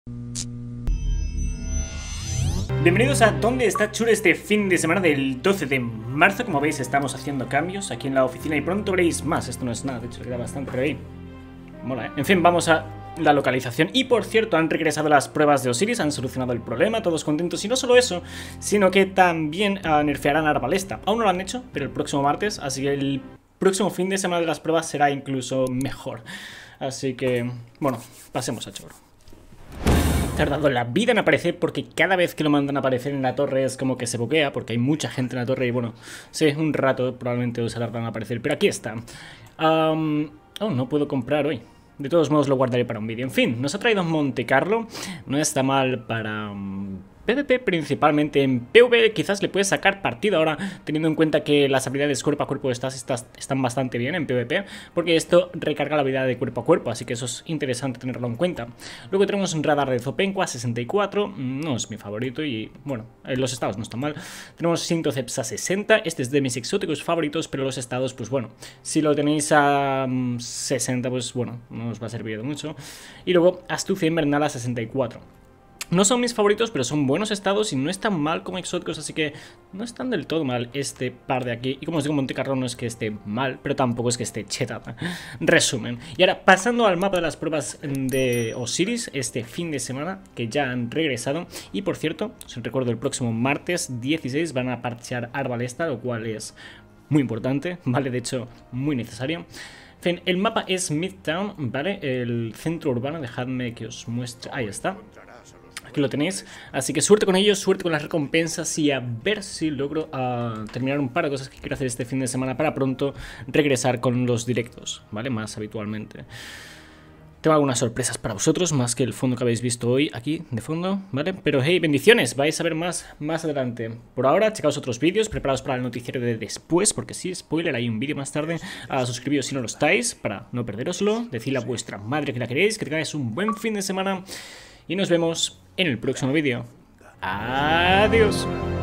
Bienvenidos a ¿Dónde está Chure? Este fin de semana del 12 de marzo. Como veis, estamos haciendo cambios aquí en la oficina y pronto veréis más. Esto no es nada, de hecho queda bastante, pero ahí mola, ¿eh? En fin, vamos a la localización. Y por cierto, han regresado las pruebas de Osiris, han solucionado el problema, todos contentos. Y no solo eso, sino que también nerfearán a Arbalesta. Aún no lo han hecho, pero el próximo martes, así que el próximo fin de semana de las pruebas será incluso mejor. Así que, bueno, pasemos a Choro. Tardado la vida en aparecer porque cada vez que lo mandan a aparecer en la torre es como que se buguea porque hay mucha gente en la torre y bueno, sí, un rato probablemente os tardan en aparecer, pero aquí está. No puedo comprar hoy. De todos modos lo guardaré para un vídeo. En fin, nos ha traído Monte Carlo. No está mal para PvP, principalmente en PvE. Quizás le puedes sacar partido ahora, teniendo en cuenta que las habilidades cuerpo a cuerpo están bastante bien en PvP, porque esto recarga la habilidad de cuerpo a cuerpo, así que eso es interesante tenerlo en cuenta. Luego tenemos un radar de Zopenqua 64, no es mi favorito y bueno, los estados no están mal. Tenemos Sintoceps a 60, este es de mis exóticos favoritos, pero los estados, pues bueno, si lo tenéis a 60, pues bueno, no os va a servir de mucho. Y luego Astucia Invernal a 64. No son mis favoritos, pero son buenos estados y no están mal como exóticos, así que no están del todo mal este par de aquí. Y como os digo, Monte Carlo no es que esté mal, pero tampoco es que esté chetada. Resumen. Y ahora, pasando al mapa de las pruebas de Osiris, este fin de semana, que ya han regresado. Y por cierto, os recuerdo, el próximo martes 16 van a parchear Arbalesta, lo cual es muy importante, ¿vale? De hecho, muy necesario. En fin, el mapa es Midtown, ¿vale? El centro urbano, dejadme que os muestre. Ahí está. Aquí lo tenéis, así que suerte con ellos, suerte con las recompensas y a ver si logro terminar un par de cosas que quiero hacer este fin de semana para pronto regresar con los directos, ¿vale? Más habitualmente. Tengo algunas sorpresas para vosotros, más que el fondo que habéis visto hoy aquí de fondo, ¿vale? Pero hey, bendiciones, vais a ver más adelante. Por ahora, checaos otros vídeos, preparados para el noticiero de después, porque sí, spoiler, hay un vídeo más tarde. Suscribíos si no lo estáis, para no perderoslo. Decidle a vuestra madre que la queréis, que tengáis un buen fin de semana y nos vemos en el próximo vídeo. Adiós.